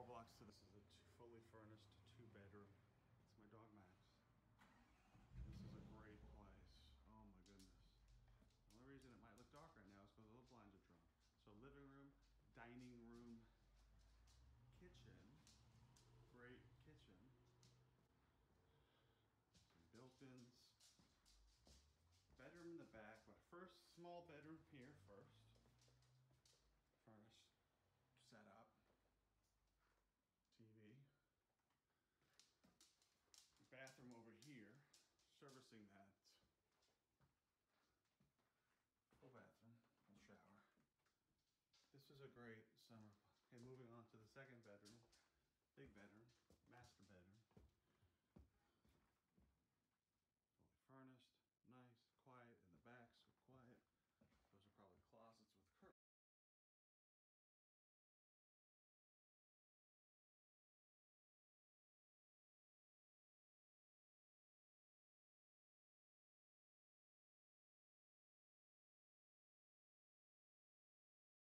blocks to this is a fully furnished 2-bedroom. It's my dog Max. This is a great place. Oh my goodness. The only reason it might look dark right now is because all the blinds are drawn. So living room, dining room, kitchen, great kitchen. Some built-ins. Bedroom in the back, but first small bedroom here first. Furnished setup. TV. Bathroom over here, servicing that. Full bathroom, full shower. This is a great summer. Okay, moving on to the second bedroom. Big bedroom.